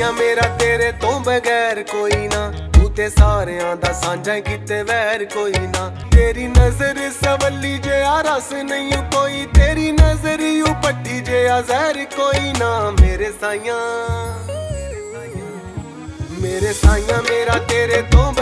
साया मेरा तेरे तो बगैर कोई ना, तू ते सारियां दा सांझा किते वैर कोई ना। तेरी नजर सवली जेहा रस नहीं कोई, तेरी नजर यू पट्टी जेहा जहर कोई ना। मेरे साइया मेरा तेरे तो